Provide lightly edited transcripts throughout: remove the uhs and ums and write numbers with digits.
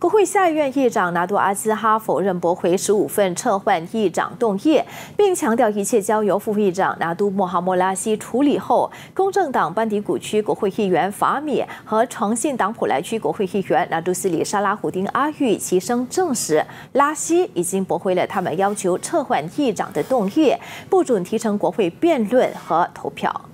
国会下议院议长拿督阿兹哈否认驳回15份撤换议长动议，并强调一切交由副议长拿督莫哈默拉希处理后。公正党班迪古区国会议员法米和诚信党普莱区国会议员拿督斯里沙拉胡丁阿育齐声证实，拉希已经驳回了他们要求撤换议长的动议，不准提呈国会辩论和投票。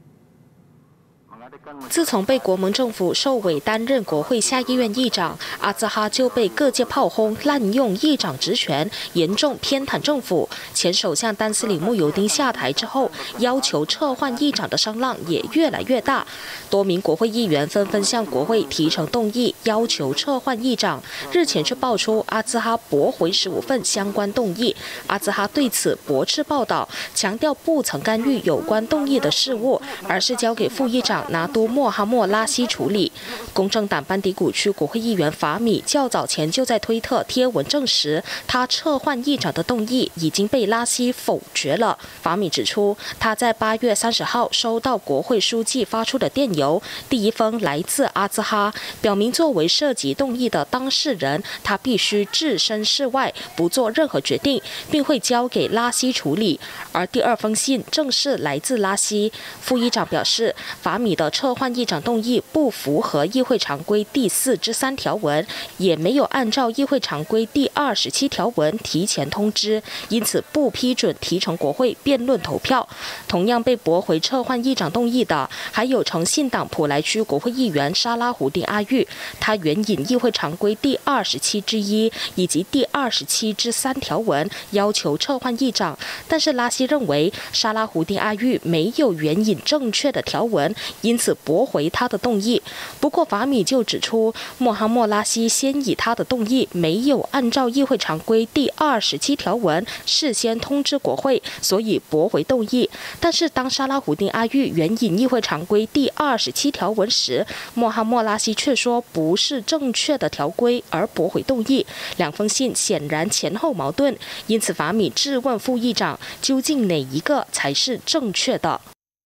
自从被国盟政府授委担任国会下议院议长，阿兹哈就被各界炮轰滥用议长职权，严重偏袒政府。前首相丹斯里慕尤丁下台之后，要求撤换议长的声浪也越来越大。多名国会议员纷纷向国会提呈动议，要求撤换议长。日前却爆出阿兹哈驳回15份相关动议。阿兹哈对此驳斥报道，强调不曾干预有关动议的事务，而是交给副议长拿督莫哈默拉希处理。公正党班迪古区国会议员法米较早前就在推特贴文证实，他撤换议长的动议已经被拉希否决了。法米指出，他在8月30号收到国会书记发出的电邮，第一封来自阿兹哈，表明作为涉及动议的当事人，他必须置身事外，不做任何决定，并会交给拉希处理。而第二封信正是来自拉希。副议长表示，法米的撤换议长动议不符合议会常规第4之3条文，也没有按照议会常规第27条文提前通知，因此不批准提呈国会辩论投票。同样被驳回撤换议长动议的，还有诚信党普莱区国会议员沙拉胡丁阿育，他援引议会常规第27之1以及第27之3条文，要求撤换议长，但是拉希认为沙拉胡丁阿育没有援引正确的条文，因此驳回他的动议。不过法米就指出，莫哈默拉希先以他的动议没有按照议会常规第27条文事先通知国会，所以驳回动议。但是当沙拉胡丁阿育援引议会常规第27条文时，莫哈默拉希却说不是正确的条规而驳回动议。两封信显然前后矛盾，因此法米质问副议长，究竟哪一个才是正确的？